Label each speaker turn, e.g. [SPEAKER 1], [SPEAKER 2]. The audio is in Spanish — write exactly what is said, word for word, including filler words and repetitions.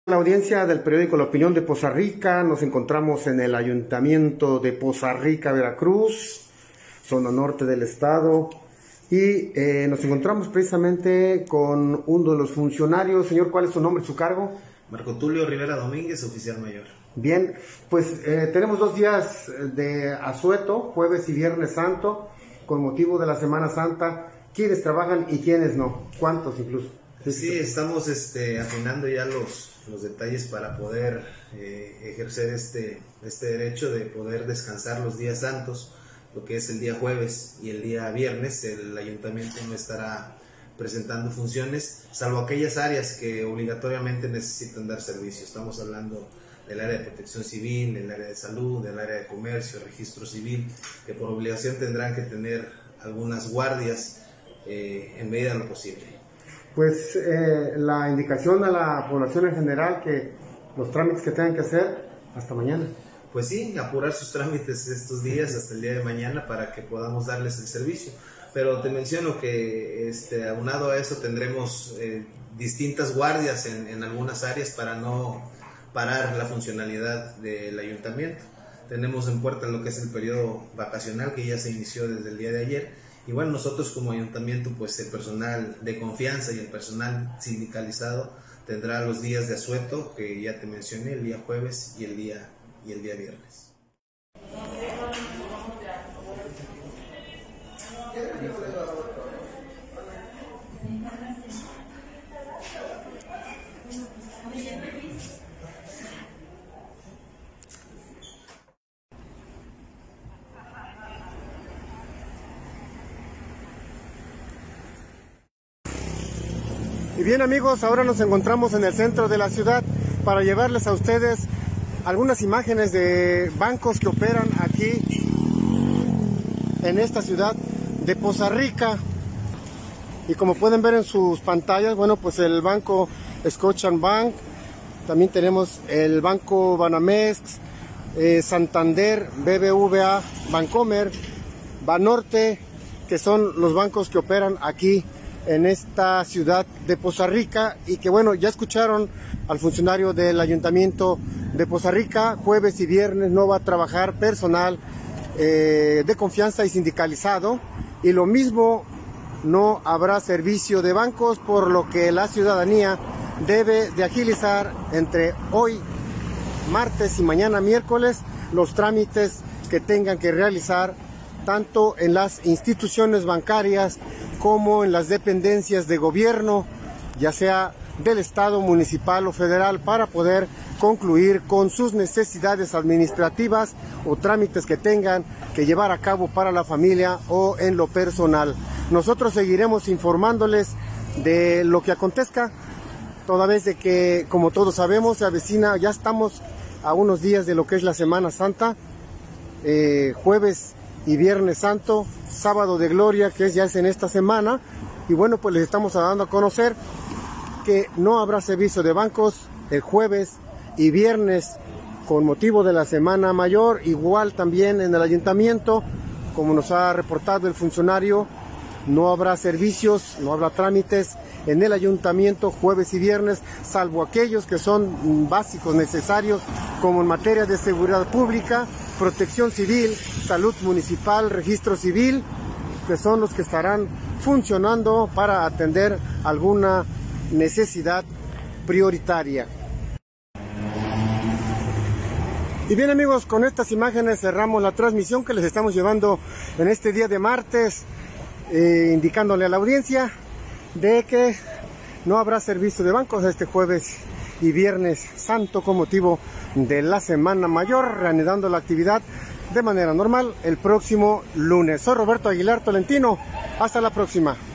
[SPEAKER 1] La audiencia del periódico La Opinión de Poza Rica, nos encontramos en el ayuntamiento de Poza Rica, Veracruz, zona norte del estado, y eh, nos encontramos precisamente con uno de los funcionarios. Señor, ¿cuál es su nombre y su cargo?
[SPEAKER 2] Marco Tulio Rivera Domínguez, oficial mayor.
[SPEAKER 1] Bien, pues eh, tenemos dos días de asueto, jueves y viernes santo, con motivo de la Semana Santa. ¿Quiénes trabajan y quiénes no? ¿Cuántos incluso?
[SPEAKER 2] Sí, estamos este, afinando ya los, los detalles para poder eh, ejercer este, este derecho de poder descansar los días santos, lo que es el día jueves y el día viernes. El ayuntamiento no estará presentando funciones, salvo aquellas áreas que obligatoriamente necesitan dar servicio. Estamos hablando del área de protección civil, del área de salud, del área de comercio, registro civil, que por obligación tendrán que tener algunas guardias eh, en medida de lo posible.
[SPEAKER 1] Pues eh, la indicación a la población en general que los trámites que tengan que hacer hasta mañana.
[SPEAKER 2] Pues sí, apurar sus trámites estos días hasta el día de mañana para que podamos darles el servicio. Pero te menciono que este, aunado a eso tendremos eh, distintas guardias en, en algunas áreas para no parar la funcionalidad del ayuntamiento. Tenemos en puerta lo que es el periodo vacacional que ya se inició desde el día de ayer. Y bueno, nosotros como ayuntamiento, pues el personal de confianza y el personal sindicalizado tendrá los días de asueto que ya te mencioné, el día jueves y el día, y el día viernes.
[SPEAKER 1] Y bien amigos, ahora nos encontramos en el centro de la ciudad para llevarles a ustedes algunas imágenes de bancos que operan aquí en esta ciudad de Poza Rica. Y como pueden ver en sus pantallas, bueno, pues el banco Scotiabank, también tenemos el banco Banamex, eh, Santander, B B V A, Bancomer, Banorte, que son los bancos que operan aquí en esta ciudad de Poza Rica. Y que bueno, ya escucharon al funcionario del ayuntamiento de Poza Rica, jueves y viernes no va a trabajar personal eh, de confianza y sindicalizado, y lo mismo no habrá servicio de bancos, por lo que la ciudadanía debe de agilizar entre hoy martes y mañana miércoles los trámites que tengan que realizar tanto en las instituciones bancarias como en las dependencias de gobierno, ya sea del estado, municipal o federal, para poder concluir con sus necesidades administrativas o trámites que tengan que llevar a cabo para la familia o en lo personal. Nosotros seguiremos informándoles de lo que acontezca, toda vez de que, como todos sabemos, se avecina, ya estamos a unos días de lo que es la Semana Santa, eh, jueves y viernes santo, sábado de gloria, que es ya es en esta semana. Y bueno, pues les estamos dando a conocer que no habrá servicio de bancos el jueves y viernes con motivo de la Semana Mayor. Igual también en el ayuntamiento, como nos ha reportado el funcionario, no habrá servicios, no habrá trámites en el ayuntamiento jueves y viernes, salvo aquellos que son básicos, necesarios, como en materia de seguridad pública, protección civil, salud municipal, registro civil, que son los que estarán funcionando para atender alguna necesidad prioritaria. Y bien amigos, con estas imágenes cerramos la transmisión que les estamos llevando en este día de martes, eh, indicándole a la audiencia de que no habrá servicio de bancos este jueves y viernes santo con motivo de la Semana Mayor, reanudando la actividad de manera normal el próximo lunes. Soy Roberto Aguilar Tolentino, hasta la próxima.